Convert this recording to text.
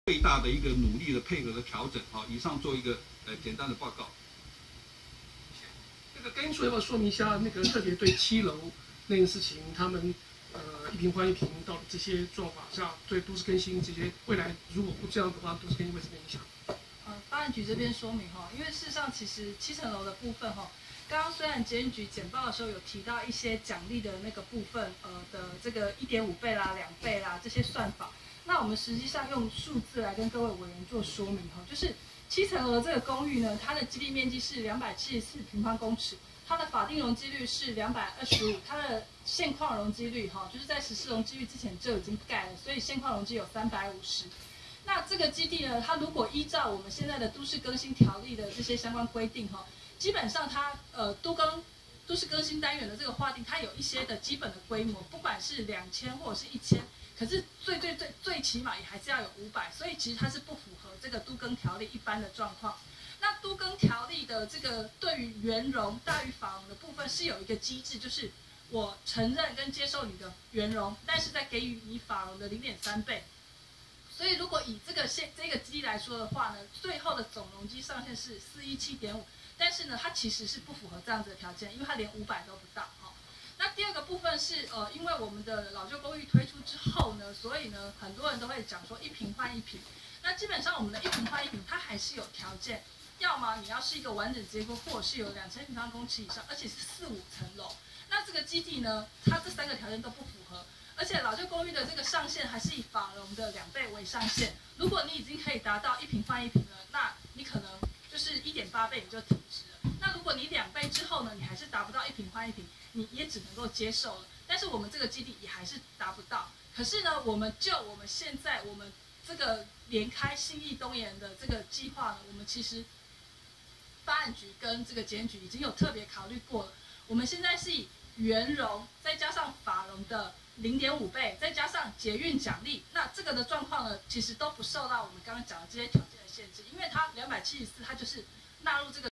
最大的一个努力的配合的调整。好，以上做一个简单的报告。 那个跟说要不要说明一下那个特别对7楼那件事情，他们一坪换一坪到底这些做法下，对都市更新这些未来如果不这样的话，都市更新会怎么影响？ 发案局这边说明哈，因为事实上其实7层楼的部分哈，刚刚虽然检验局简报的时候有提到一些奖励的那个部分的这个1.5倍啦、2倍啦这些算法，那我们实际上用数字来跟各位委员做说明哈，就是7层楼的这个公寓呢，它的基地面积是274平方公尺，它的法定容积率是225，它的现况容积率哈，就是在实施容积率之前就已经盖了，所以现况容积有350。那这个基地呢，它如果依照我们现在的都市更新条例的这些相关规定哈，基本上它都市更新单元的这个划定，它有一些的基本的规模，不管是2000或者是1000，可是最起码也还是要有500，所以其实它是不符合这个都更条例一般的状况。那都更条例的这个对于原容大于法容的部分是有一个机制，就是我承认跟接受你的原容，但是再给予你法容的0.3倍。所以如果以这个基地来说的话呢，最后的总容积上限是417.5，但是呢，它其实是不符合这样子的条件，因为它连500都不到。那第二个部分是因为我们的老旧公寓推出之后呢，所以呢，很多人都会讲说1坪换1坪。那基本上我们的1坪换1坪，它还是有条件，要么你要是一个完整结构，或者是有2000平方公尺以上，而且是4、5层楼。那这个基地呢，它这3个条件都不符合。而且老旧公寓的这个上限还是以法容的2倍为上限。如果你已经可以达到1坪换1坪了，那你可能就是1.8倍你就停止了。那如果你2倍之后呢，你还是达不到1坪换1坪，你也只能够接受了。但是我们这个基地也还是达不到。可是呢，我们现在我们这个连开信义东岩的这个计划呢，我们其实发案局跟这个检验局已经有特别考虑过了。我们现在是以原容再加上法容的0.5倍，再加上捷运奖励，那这个的状况呢，其实都不受到我们刚刚讲的这些条件的限制，因为它274，它就是纳入这个。